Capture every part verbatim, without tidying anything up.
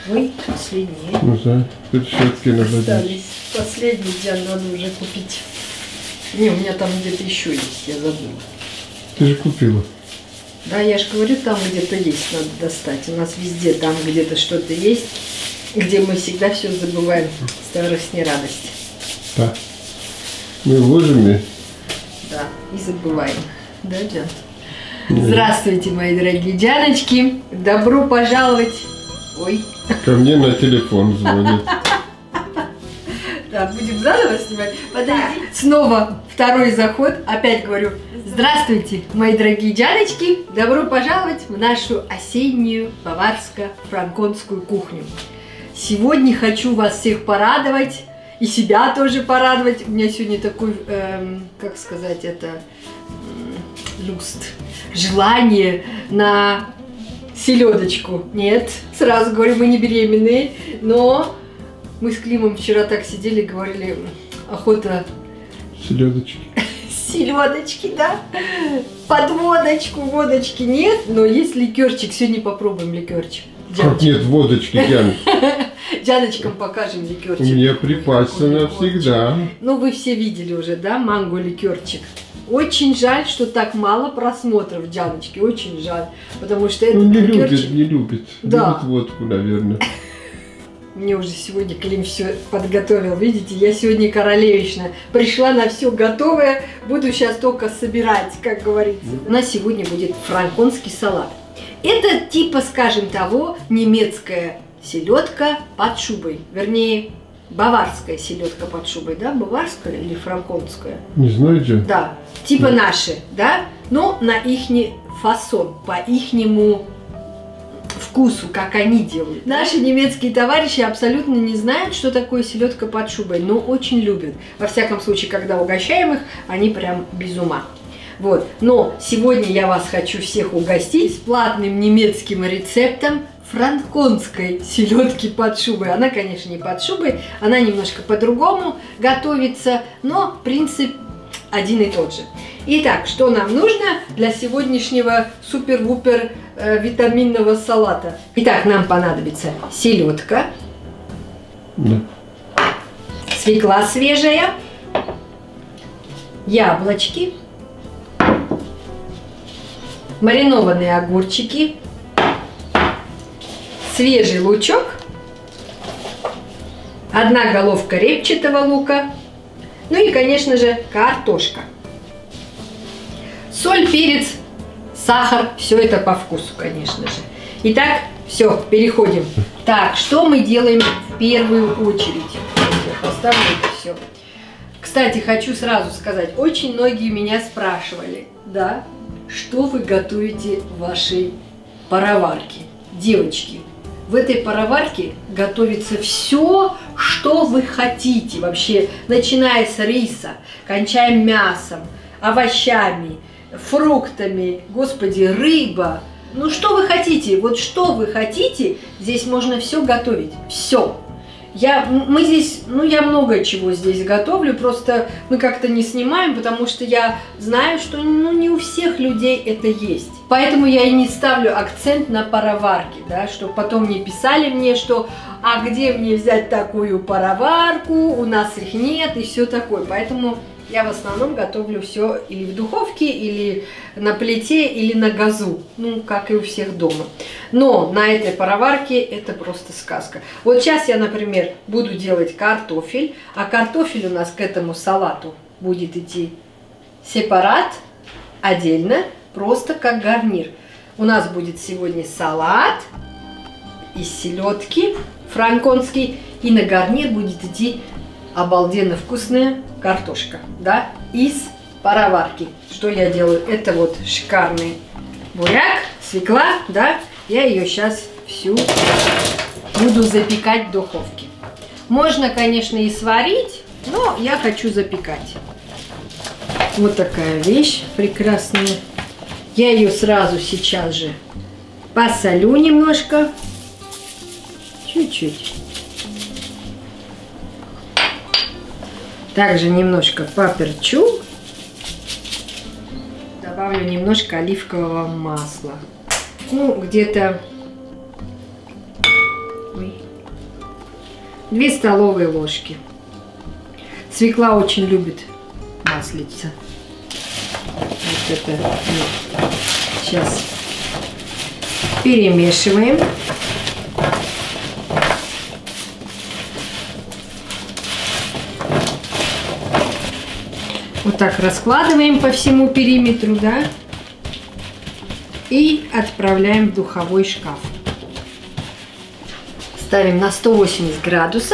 Ой, последние. Ну да, перчатки надо. Остались. Последний день надо уже купить. Не, у меня там где-то еще есть, я забыла. Ты же купила. Да, я же говорю, там где-то есть, надо достать. У нас везде там где-то что-то есть, где мы всегда все забываем. Старость не радость. Да. Мы вложим. Да, и забываем. Да, Джан? Здравствуйте, мои дорогие Джаночки. Добро пожаловать. Ой. Ко мне на телефон звонит. Да, будем заново снимать. Подожди. Снова второй заход. Опять говорю. Здравствуйте, мои дорогие Джаночки. Добро пожаловать в нашу осеннюю баварско-франконскую кухню. Сегодня хочу вас всех порадовать. И себя тоже порадовать. У меня сегодня такой, эм, как сказать это, эм, люст, желание на селедочку. Нет, сразу говорю, мы не беременные, но мы с Климом вчера так сидели, говорили, охота... Селедочки. Селедочки, да? Под водочку, водочки нет, но есть ликерчик. Сегодня попробуем ликерчик. Как нет водочки, Ян? Джаночкам покажем ликерчик. У меня припасся навсегда. Ну, вы все видели уже, да, манго ликерчик. Очень жаль, что так мало просмотров, Джаночки, очень жаль. Потому что это ну, не ликерчик... любит, не любит. Да. Любит водку, наверное. Мне уже сегодня Клим все подготовил. Видите, я сегодня королевична. Пришла на все готовое. Буду сейчас только собирать, как говорится. У нас сегодня будет франконский салат. Это типа, скажем того, немецкая селедка под шубой. Вернее, баварская селедка под шубой. Да, баварская или франконская? Не знаете? Да, типа да. Наши, да? Но на ихний фасон, по ихнему вкусу, как они делают. Наши немецкие товарищи абсолютно не знают, что такое селедка под шубой, но очень любят. Во всяком случае, когда угощаем их, они прям без ума. Вот. Но сегодня я вас хочу всех угостить бесплатным немецким рецептом франконской селедки под шубой. Она, конечно, не под шубой, она немножко по-другому готовится, но принцип один и тот же. Итак, что нам нужно для сегодняшнего супер-вупер э, витаминного салата? Итак, нам понадобится селедка, да. Свекла свежая, яблочки, маринованные огурчики, свежий лучок, одна головка репчатого лука, ну и, конечно же, картошка. Соль, перец, сахар, все это по вкусу, конечно же. Итак, все, переходим. Так, что мы делаем в первую очередь? Я поставлю это все. Кстати, хочу сразу сказать, очень многие меня спрашивали, да, что вы готовите в вашей пароварке? Девочки, в этой пароварке готовится все, что вы хотите. Вообще, начиная с риса, кончая мясом, овощами, фруктами, господи, рыба. Ну, что вы хотите? Вот что вы хотите, здесь можно все готовить. Все. Я, мы здесь, ну, я много чего здесь готовлю, просто мы как-то не снимаем, потому что я знаю, что, ну, не у всех людей это есть. Поэтому я и не ставлю акцент на пароварке, да, чтобы потом не писали мне, что, а где мне взять такую пароварку, у нас их нет и все такое. Поэтому я в основном готовлю все или в духовке, или на плите, или на газу, ну, как и у всех дома. Но на этой пароварке это просто сказка. Вот сейчас я, например, буду делать картофель, а картофель у нас к этому салату будет идти сепарат, отдельно, просто как гарнир. У нас будет сегодня салат из селедки франконский, и на гарнир будет идти обалденно вкусная картошка, да, из пароварки. Что я делаю? Это вот шикарный буряк, свекла, да, я ее сейчас всю буду запекать в духовке. Можно, конечно, и сварить, но я хочу запекать. Вот такая вещь прекрасная. Я ее сразу сейчас же посолю немножко, чуть-чуть. Также немножко поперчу. Добавлю немножко оливкового масла. Ну, где-то... Ой. две столовые ложки. Свекла очень любит маслица. Вот это мы сейчас перемешиваем. Вот так раскладываем по всему периметру, да, и отправляем в духовой шкаф. Ставим на сто восемьдесят градусов.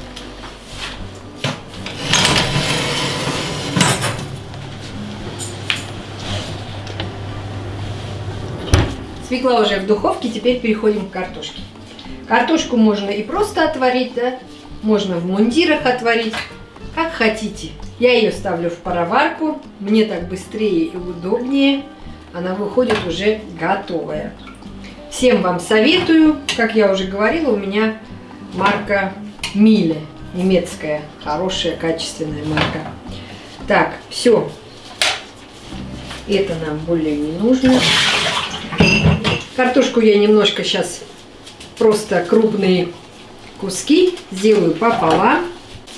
Свекла уже в духовке, теперь переходим к картошке. Картошку можно и просто отварить, да, можно в мундирах отварить, как хотите. Я ее ставлю в пароварку, мне так быстрее и удобнее, она выходит уже готовая. Всем вам советую, как я уже говорила, у меня марка Миле, немецкая, хорошая, качественная марка. Так, все, это нам более не нужно. Картошку я немножко сейчас просто крупные куски сделаю пополам.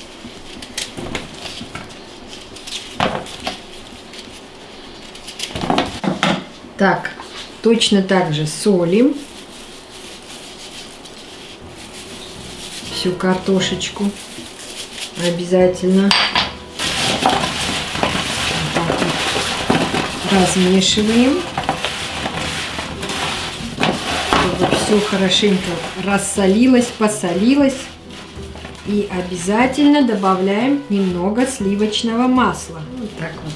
Так, точно так же солим всю картошечку обязательно. Размешиваем, чтобы все хорошенько рассолилось, посолилось. И обязательно добавляем немного сливочного масла. Вот так вот.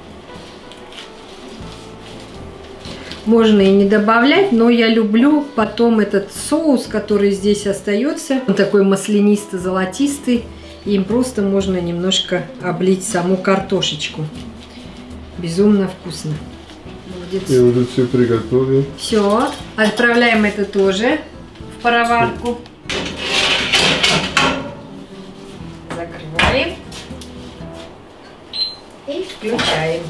Можно и не добавлять, но я люблю потом этот соус, который здесь остается. Он такой маслянисто-золотистый. Им просто можно немножко облить саму картошечку. Безумно вкусно. Будет. Я уже все приготовил. Все. Отправляем это тоже в пароварку. Закрываем. И включаем.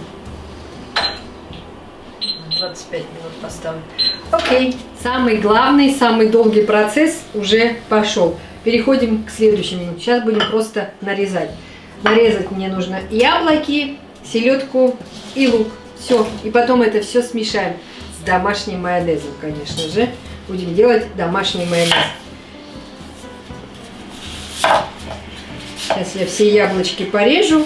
двадцать пять минут поставлю. Окей. Самый главный, самый долгий процесс уже пошел. Переходим к следующему. Сейчас будем просто нарезать. Нарезать мне нужно яблоки, селедку и лук. Все. И потом это все смешаем с домашним майонезом, конечно же. Будем делать домашний майонез. Сейчас я все яблочки порежу.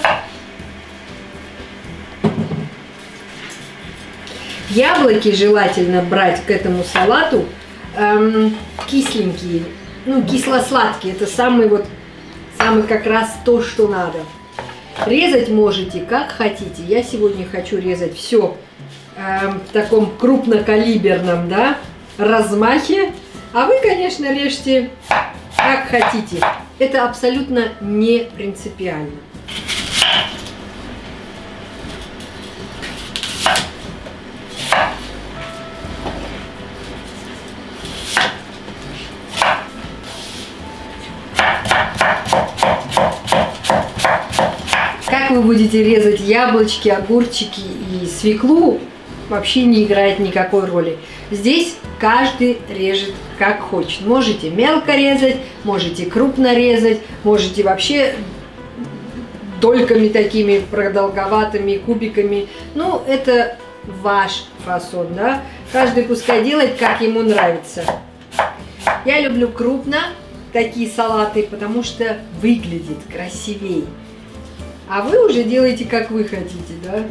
Яблоки желательно брать к этому салату эм, кисленькие, ну кисло-сладкие. Это самый вот, самый как раз то, что надо. Резать можете как хотите. Я сегодня хочу резать все эм, в таком крупнокалиберном, да, размахе. А вы, конечно, режьте как хотите. Это абсолютно не принципиально. Как вы будете резать яблочки, огурчики и свеклу, вообще не играет никакой роли. Здесь каждый режет как хочет. Можете мелко резать, можете крупно резать, можете вообще дольками такими продолговатыми, кубиками. Ну, это ваш фасон, да? Каждый пускай делает, как ему нравится. Я люблю крупно такие салаты, потому что выглядит красивее. А вы уже делаете, как вы хотите, да?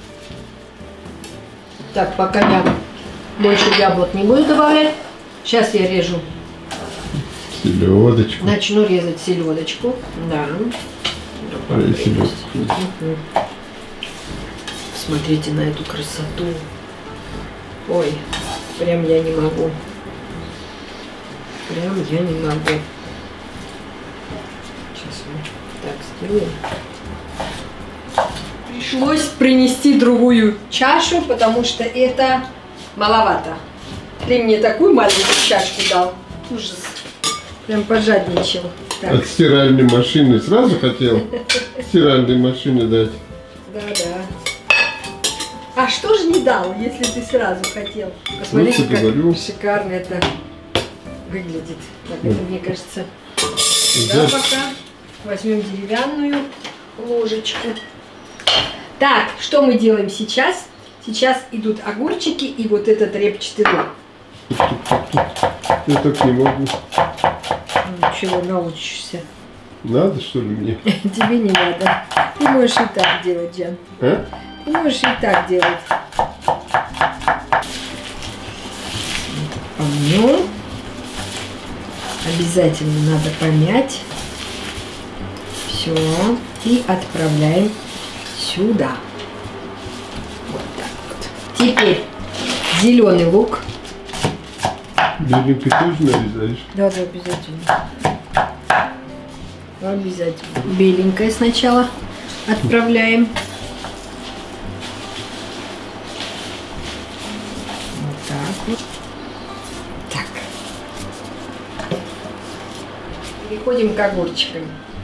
Так, пока я больше яблок не буду добавлять. Сейчас я режу. Селедочку. Начну резать селедочку. Да. А и селедку. Угу. Смотрите на эту красоту. Ой, прям я не могу. Прям я не могу. Сейчас мы так сделаем. Пришлось принести другую чашу, потому что это маловато. Ты мне такую маленькую чашку дал. Ужас. Прям пожадничал. Так. От стиральной машины сразу хотел стиральной машины дать. Да-да. А что же не дал, если ты сразу хотел? Посмотрите, ну, как шикарно это выглядит. Так, это, мне кажется... сюда пока. Возьмем деревянную ложечку. Так, что мы делаем сейчас? Сейчас идут огурчики и вот этот репчатый лук. Я так не могу. Ну, чего научишься? Надо, что ли, мне? Тебе не надо. Ты можешь и так делать, Джан. А? Ты можешь и так делать. Помнем. Обязательно надо помять. Все. И отправляем сюда. Вот так вот. Теперь зеленый лук. Беленький тоже нарезаешь? Да, да, обязательно. Обязательно. Беленькое сначала отправляем. Вот так вот. Так. Переходим к огурчикам.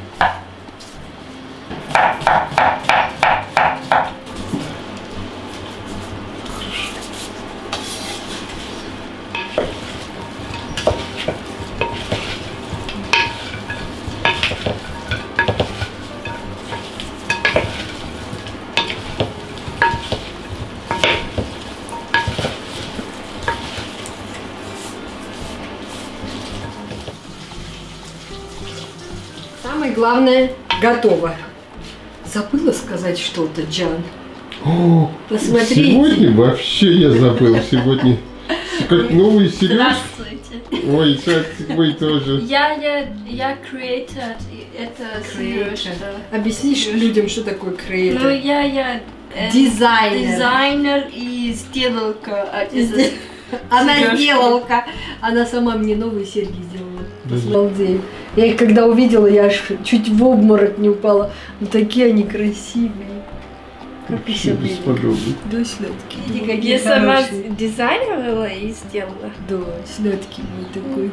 Самое главное готово. Забыла сказать что-то, Джан. О, Посмотрите. Сегодня вообще я забыл. Сегодня как новый сериал. Здравствуйте. Ой, сейчас вы тоже. Я, я, я creator, это Сережа. Объяснишь людям, что такое Ну, креатор? я, я э, Дизайнер. дизайнер и сделалка. от- Сдел- Она Сережки. сделалка. Она сама мне новые серьги сделала. Да. Обалдеть. Я их когда увидела, я аж чуть в обморок не упала. Ну такие они красивые. Как Вообще еще были. бесподобно. Да, сладкие. Видите, какие Я сама хорошие. дизайнировала и сделала. Да, сладкий мой такой.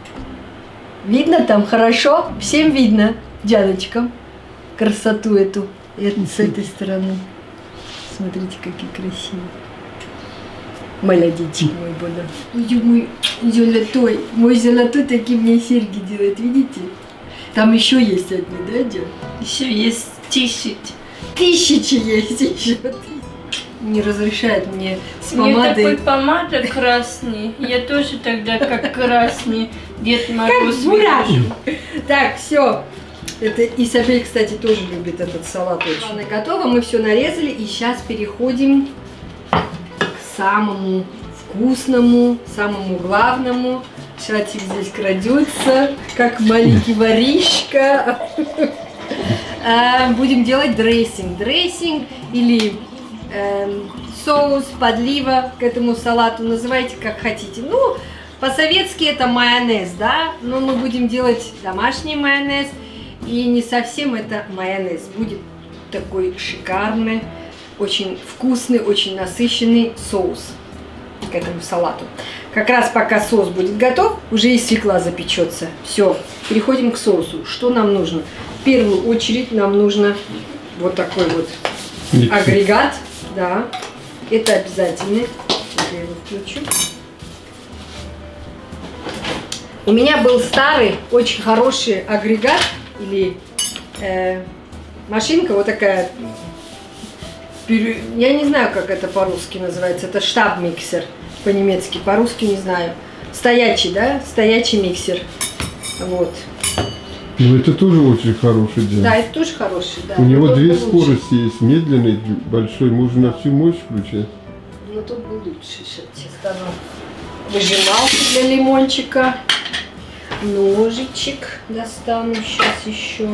Видно там хорошо? Всем видно, Дианочка, красоту эту. И это с этой стороны. Смотрите, какие красивые. Молодечек мой Бона. Ой, мой золотой. Мой золотой такие мне серьги делает, видите? Там еще есть одни, да, Диан? Еще есть тысячи. Тысячи есть еще. Не разрешает мне с У меня помадой. такой помада красный. Я тоже тогда как красный Дед Мороз. бурак. вижу. Так, все. Это Изабель, кстати, тоже любит этот салат очень. Ладно, готово, мы все нарезали, и сейчас переходим к самому вкусному, самому главному. Шатик здесь крадется, как маленький воришка. А, Будем делать дрессинг. Дрессинг или эм, соус, подлива к этому салату, называйте как хотите. Ну, по-советски это майонез, да, но мы будем делать домашний майонез, и не совсем это майонез. Будет такой шикарный, очень вкусный, очень насыщенный соус к этому салату. Как раз пока соус будет готов, уже и свекла запечется. Все, переходим к соусу. Что нам нужно? В первую очередь нам нужно вот такой вот Миксер. агрегат, да, это обязательно. Я его включу. У меня был старый, очень хороший агрегат или э, машинка, вот такая, пере- я не знаю, как это по-русски называется, это штаб-миксер по-немецки, по-русски не знаю. Стоячий, да, стоячий миксер, вот. Ну это тоже очень хороший день. Да, это тоже хороший, да. У но него тот две был лучше. скорости есть, медленный, большой, можно на всю мощь включать. Но тут был лучше. Сейчас достану выжималку для лимончика. Ножичек достану сейчас еще.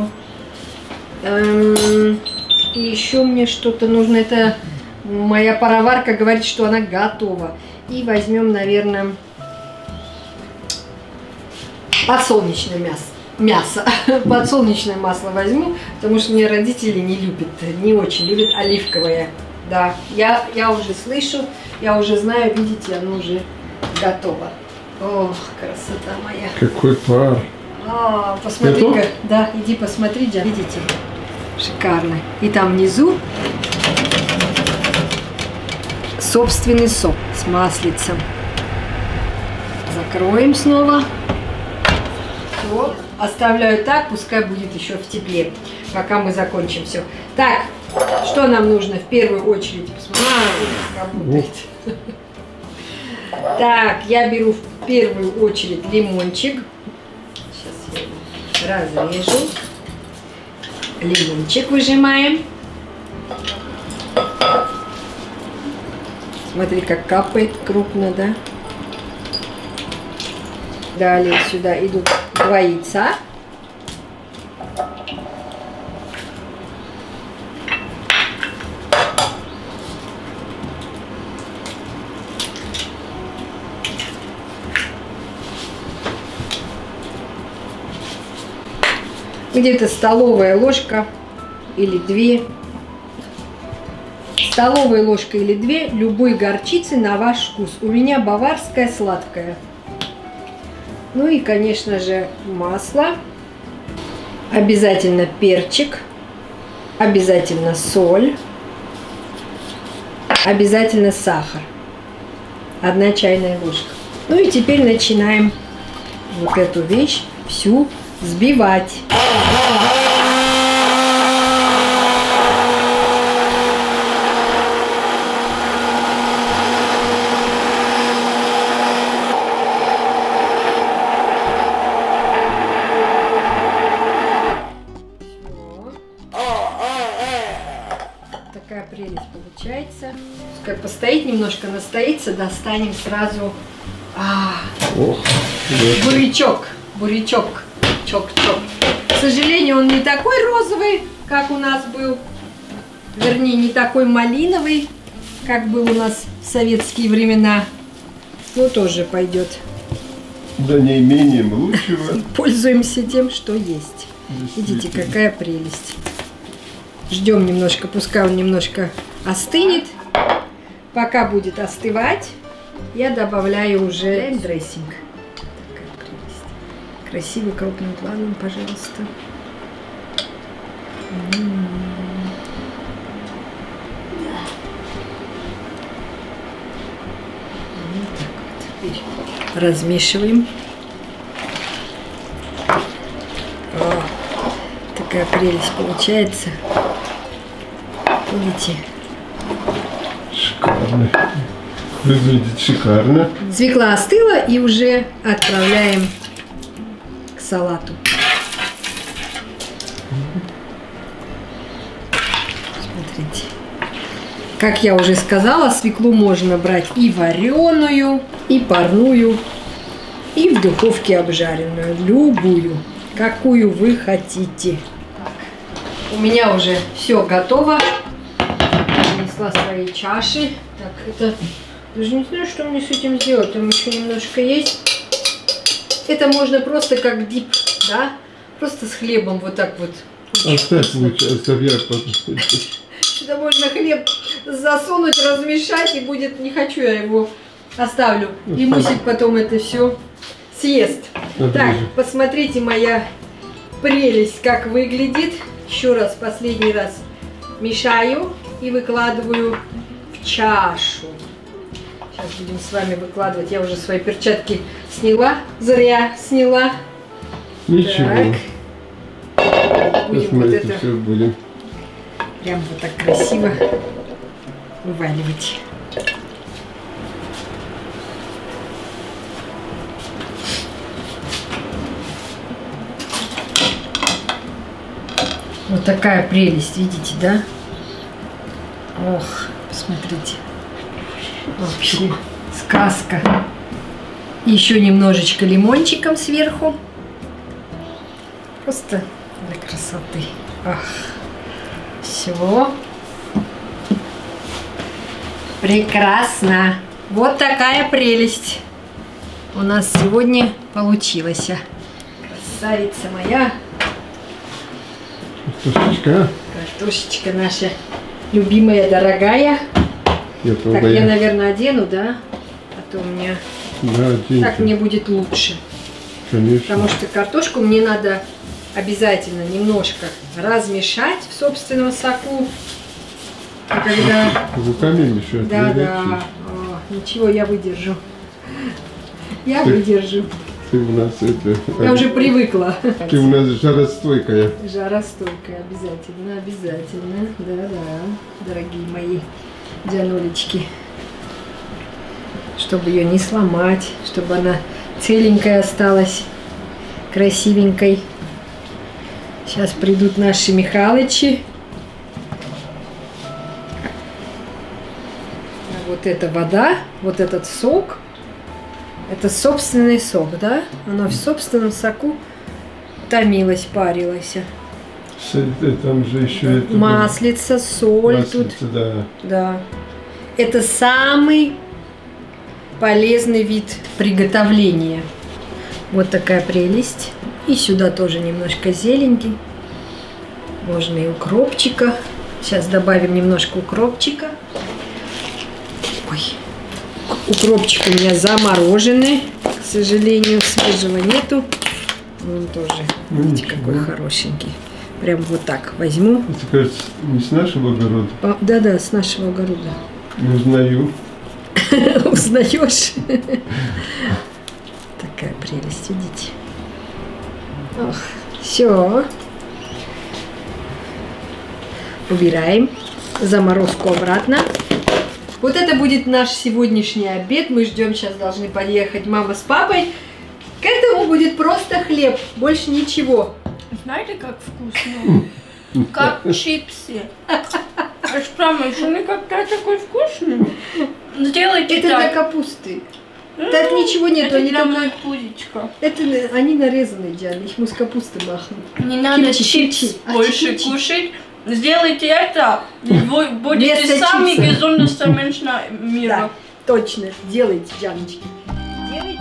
Эм, и еще мне что-то нужно. Это моя пароварка говорит, что она готова. И возьмем, наверное, подсолнечное мясо. Мясо. Подсолнечное масло возьму, потому что мне родители не любят, не очень любят оливковое. Да, я, я уже слышу, я уже знаю, видите, оно уже готово. Ох, красота моя. Какой пар. А, посмотри-ка, да, иди посмотри, Диана. Видите, шикарно. И там внизу собственный сок с маслицем. Закроем снова. Все. оставляю так, пускай будет еще в тепле, пока мы закончим все. Так, что нам нужно в первую очередь? Посмотрите, как работает. Так, я беру в первую очередь лимончик. Сейчас я его разрежу. Лимончик выжимаем. Смотри, как капает крупно, да? Далее сюда идут два яйца. Где-то столовая ложка или две. Столовая ложка или две любой горчицы на ваш вкус. У меня баварская сладкая. Ну и, конечно же, масло. Обязательно перчик. Обязательно соль. Обязательно сахар. Одна чайная ложка. Ну и теперь начинаем вот эту вещь всю взбивать. Такая прелесть получается. Пускай постоит немножко, настоится, достанем сразу а, Ох, бурячок. Бурячок. Чок-чок. К сожалению, он не такой розовый, как у нас был. Вернее, не такой малиновый, как был у нас в советские времена. Но тоже пойдет. за неимением лучшего. Пользуемся тем, что есть. Видите, какая прелесть. Ждем немножко, пускай он немножко остынет. Пока будет остывать, я добавляю уже дрессинг. Такая прелесть. Красивый крупным планом, пожалуйста. М-м-м. Вот так вот. Теперь размешиваем. О, такая прелесть получается. Видите? Шикарно. Выглядит шикарно. Свекла остыла и уже отправляем к салату. Смотрите. Как я уже сказала, свеклу можно брать и вареную, и парную, и в духовке обжаренную. Любую, какую вы хотите. У меня уже все готово. Принесла свои чаши. Так, это... Даже не знаю, что мне с этим сделать. Там еще немножко есть. Это можно просто как дип, да? Просто с хлебом вот так вот. Оставь лучше, оставь я потом. Сюда можно хлеб засунуть, размешать, и будет... Не хочу я его. Оставлю. И Мусик потом это все съест. Так, посмотрите, моя прелесть, как выглядит. Еще раз, последний раз мешаю и выкладываю в чашу. Сейчас будем с вами выкладывать. Я уже свои перчатки сняла. Зря сняла. Ничего. Так. Будем вот Посмотрите, это все будем. прям вот так красиво вываливать. Вот такая прелесть, видите, да? Ох, посмотрите. Вообще сказка. Еще немножечко лимончиком сверху. Просто для красоты. Ах, все. Прекрасно. Вот такая прелесть у нас сегодня получилась. Красавица моя. Картошечка. Картошечка наша любимая, дорогая. Я Так, я, наверное, одену, да? А то у меня Да, так мне будет лучше. Конечно. Потому что картошку мне надо обязательно немножко размешать в собственном соку. А когда... Руками мешать. Да, да. О, ничего, я выдержу. Я Ты- выдержу. Ты у нас это... Я уже привыкла. Ты у нас жаростойкая. Жаростойкая, обязательно, обязательно. Да-да, дорогие мои Дианулечки. Чтобы ее не сломать, чтобы она целенькая осталась, красивенькой. Сейчас придут наши Михалычи. А вот эта вода, вот этот сок, это собственный сок, да? Она в собственном соку томилась, парилась. Там же еще это... Маслица, соль Маслица, тут. Да. Да. Это самый полезный вид приготовления. Вот такая прелесть. И сюда тоже немножко зеленьки. Можно и укропчика. Сейчас добавим немножко укропчика. Ой. Укропчик у меня замороженный. К сожалению, свежего нету. Он тоже, видите, какой хорошенький. Прям вот так возьму. Это, кажется, не с нашего огорода? Да-да, с нашего огорода. Не узнаю. Узнаешь? Такая прелесть, видите? Ох, все. Убираем заморозку обратно. Вот это будет наш сегодняшний обед. Мы ждем, сейчас должны подъехать мама с папой. К этому будет просто хлеб, больше ничего. Знаете, как вкусно? Как чипсы. Аж прямо еще никогда такой вкусный. Сделайте Это так. для капусты. Так ничего нету, Это они для только... моей пузичка. Это они нарезанные, Диана, их мы с капусты махнем. Не надо Кимчи, чипс кимчи. А, больше кимчи. кушать. Сделайте это, и вы будете Вместо самый чипсов. gesundeste Mensch мира. Да, точно, делайте, Дианочки. Делайте.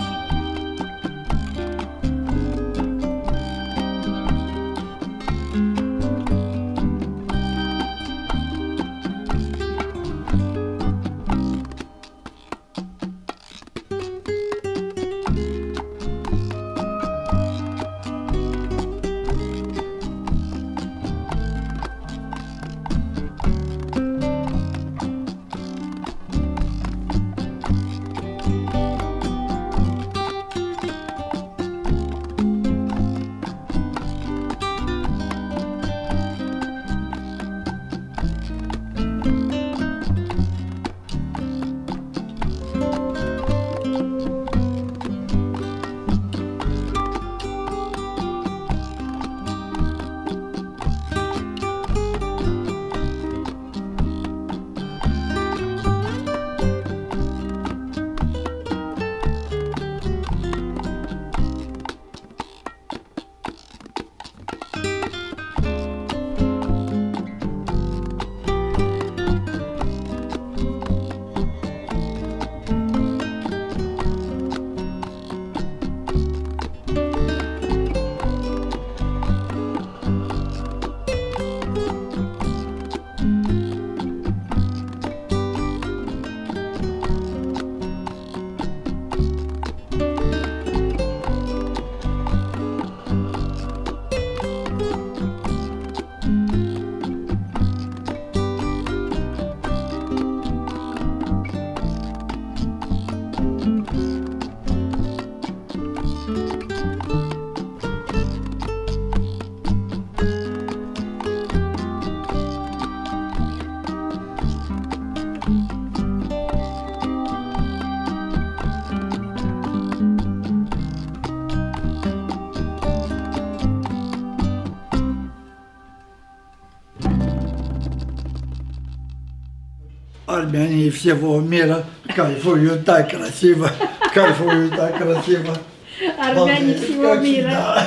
Армяне всего мира кайфуют так красиво, кайфуют так красиво. Армяне всего Как мира.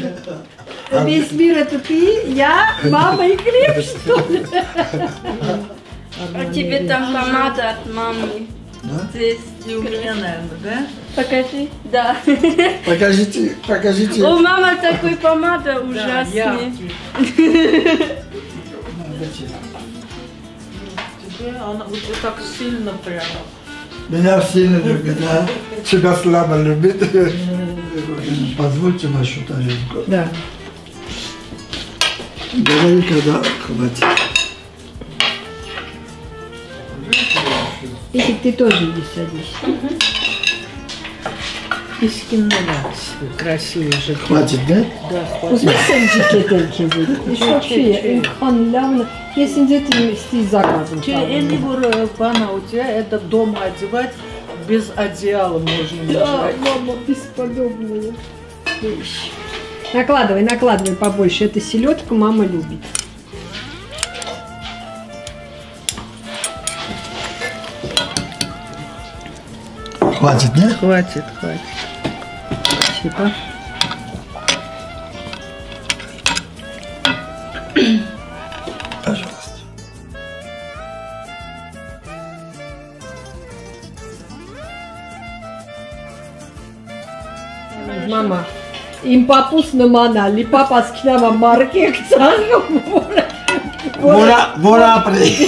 всегда. Весь мир это ты, я, мама и хлеб, что ли? А тебе там помада от мамы. Да? Здесь. И у меня, наверное, да? Покажи. Да. Покажите, покажите. У мамы такой помада ужасный. яркий. Тебе она вот, вот так сильно прямо. Меня сильно любит, да? Тебя слабо любит. Позвольте вашу тарелку. Да. Говори, когда хватит. Если ты тоже иди садись. İskindiriz. Красивый же. Хватит, да? Да, хватит. Uzbekistan ceketi gibi. Вообще, халявно. Если где-то с заказом. Они бана у тебя это дома одевать без одеяла можно Да, лежать. мама, бесподобная вещь. Накладывай, накладывай побольше. Это селедка мама любит. Хватит, да? Хватит, хватит. Спасибо. Пожалуйста. Mama, im papus numana, li papas knama marke ktsangam. Вора, вора,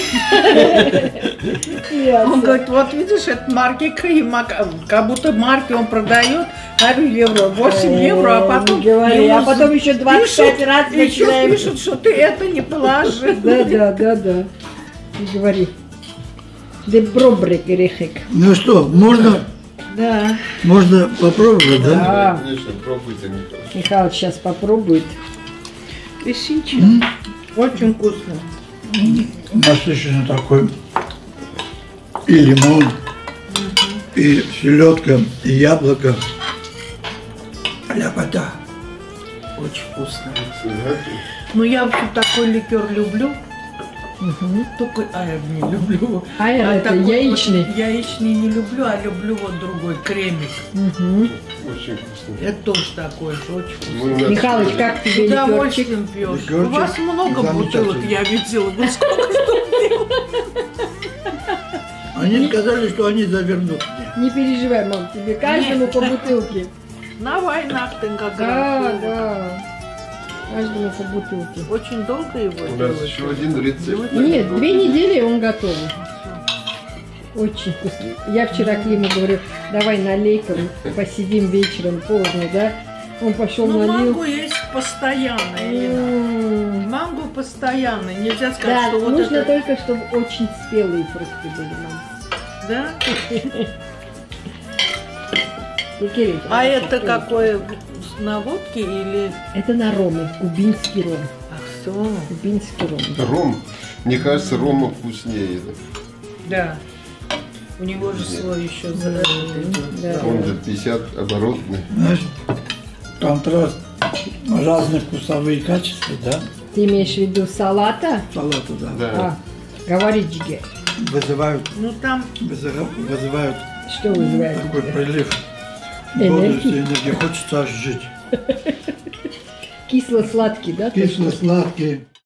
Он говорит, вот видишь, это марки Крыма, как будто марки он продает, говорю, евро, восемь евро, а потом... Говори, а потом еще двадцать пять раз Еще начинаем. пишут, что ты это не положил. Да, да, да, да. И говори. Де бробрик рехек. Ну что, можно, Да. можно попробовать, да? Да. Конечно, пробуйте, Михаил. Михаил сейчас попробует. Лисичка. Очень вкусно. Насыщенный такой. И лимон, и селедка, и яблоко. Ляпота. Очень вкусно. Да? Ну, я вообще такой ликер люблю. Только айр не люблю. Айр А это такой вот яичный. яичный не люблю, а люблю вот другой, кремик. Мгм. Очень вкусно. Это тоже такой же, очень вкусно. Мы у нас Михалыч, тоже- как С тебе ликерчик? удовольствием пьешь. Ликерчик У вас много замечательный. бутылок, я видела. Вы сколько Они сказали, что они завернут мне. Не переживай, мам, тебе каждому по бутылке. на войнах ты как Да, раз. да. Каждому по бутылке. Очень долго его У нас делать? еще один рецепт. Нет, две недели и он готов. Очень вкусно. Я вчера Климу говорю, давай налей-ка, посидим вечером поздно, да? Он пошел Ну, налил. манго есть постоянно, Ирина. М. Манго постоянно. Нельзя сказать, Да, что вот нужно это... только, чтобы очень спелые фрукты были, мам. Да? И Кирилл, А очень это спелые. какое? На водке или... Это на роме, кубинский ром. Ах, все. Кубинский ром. да. Ром. Мне кажется, рома вкуснее. Да. У него же свой еще зараженный. Да. Он же пятьдесят оборотный. Знаешь, контраст, разные вкусовые качества, да? Ты имеешь в виду салата? Салату, да. Да. А, говори, Джиге. Вызывают, Ну там вызыва- вызывают Что вызывает? такой тебя? прилив Энергии. бодрости, энергии. Хочется аж жить. Кисло-сладкий, да? точно? Кисло-сладкие.